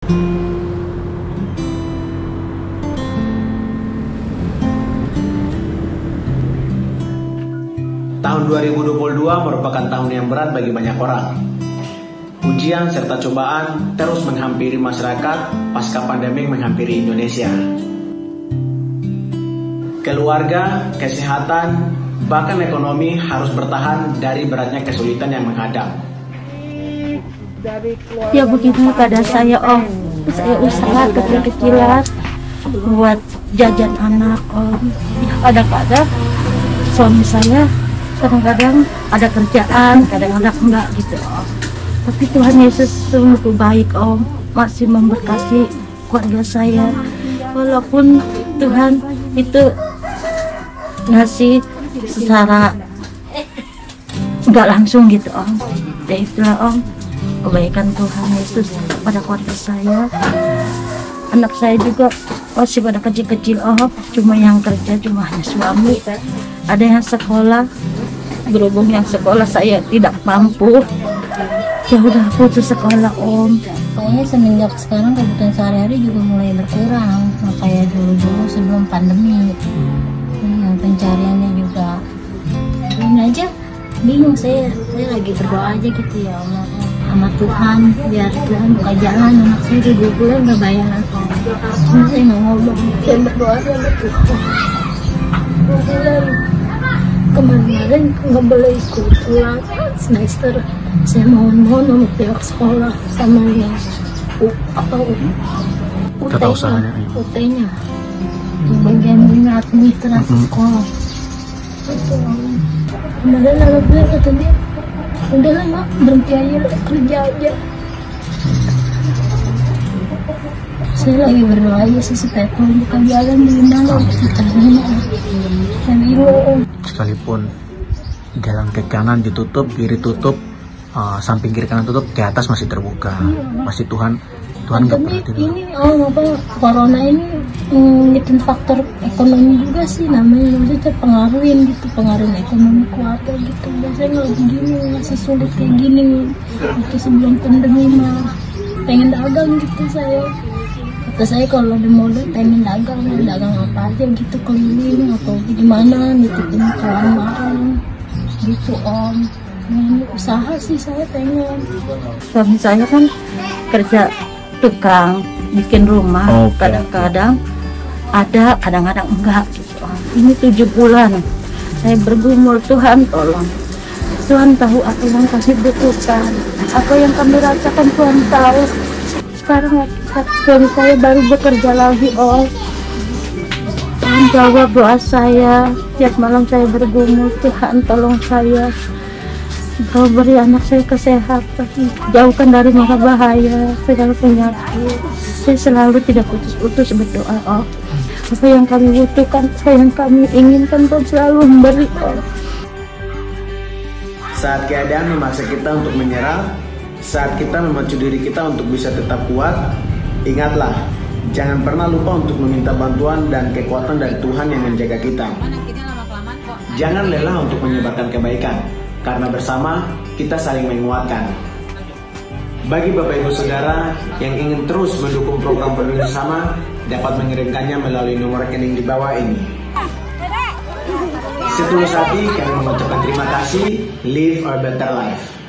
Tahun 2022 merupakan tahun yang berat bagi banyak orang. Ujian serta cobaan terus menghampiri masyarakat pasca pandemi menghampiri Indonesia. Keluarga, kesehatan, bahkan ekonomi harus bertahan dari beratnya kesulitan yang menghadap. Ya begitu keadaan saya, Om. Saya usaha kecil-kecilan buat jajan anak, Om. Ya, kadang-kadang suami saya kadang-kadang ada kerjaan, kadang-kadang enggak gitu, Om. Tapi Tuhan Yesus sungguh baik, Om. Masih memberkati keluarga saya. Walaupun Tuhan itu ngasih secara enggak langsung gitu, Om. Ya itulah, Om, kebaikan Tuhan Yesus pada keluarga saya. Anak saya juga masih pada kecil-kecil, Om. Cuma yang kerja cuma hanya suami. Ada yang sekolah, berhubung yang sekolah saya tidak mampu, ya udah putus sekolah, Om. Pokoknya semenjak sekarang kebutuhan sehari-hari juga mulai berkurang, nggak kayak dulu-dulu sebelum pandemi. Pencariannya juga belum aja bingung. Saya lagi berdoa aja gitu, ya Allah, sama Tuhan, biar Tuhan buka jalan. Anak saya di 2 bulan nggak bayar apa, cuma saya nggak ngomong, saya berdoa sama Tuhan. Kemarin nggak boleh ikut pulang semester, saya mohon sama pihak sekolah sama yang UT-nya bagian bunga administrasi sekolah. Kemarin anak gue kata dia, udahlah mak, berhenti aja, kerja aja. Saya lagi berdoa aja sih supaya Tuhan buka jalan di dalam saya bingung. Sekalipun jalan ke kanan ditutup, kiri tutup, samping kiri kanan tutup, ke atas masih terbuka. Masih Tuhan nggak pernah tidur. Ini corona ini bikin faktor ekonomi juga sih namanya, maksudnya pengaruhin ekonomi keluarga gitu. Biasanya nggak begini, masih sulit kayak gini. Waktu sebelum pandemi mah pengen dagang gitu saya. Kata saya kalau ada modal pengen dagang apa aja gitu, keliling atau gimana, nitipin ke orang gitu, Om. Ini usaha sih saya pengen. Suami saya kan kerja tukang bikin rumah, kadang-kadang ada, kadang-kadang enggak gitu. Ini 7 bulan saya bergumul, Tuhan tolong. Tuhan tahu apa yang kami butuhkan, apa yang kami rasakan, Tuhan tahu. Sekarang suami saya baru bekerja lagi, Om. Tuhan jawab doa saya. Tiap malam saya bergumul, Tuhan tolong saya. Kau beri anak saya kesehatan, jauhkan dari mara bahaya, segala penyakit. Saya selalu tidak putus-putus berdoa, Om. Apa yang kami butuhkan, apa yang kami inginkan, Tuhan selalu memberi, Om. Saat keadaan memaksa kita untuk menyerah, saat kita memacu diri kita untuk bisa tetap kuat, ingatlah, jangan pernah lupa untuk meminta bantuan dan kekuatan dari Tuhan yang menjaga kita. Jangan lelah untuk menyebarkan kebaikan, karena bersama kita saling menguatkan. Bagi Bapak Ibu Saudara yang ingin terus mendukung program Peduli Sesama, dapat mengirimkannya melalui nomor rekening di bawah ini. Setulus hati kami mengucapkan terima kasih. Live a better life.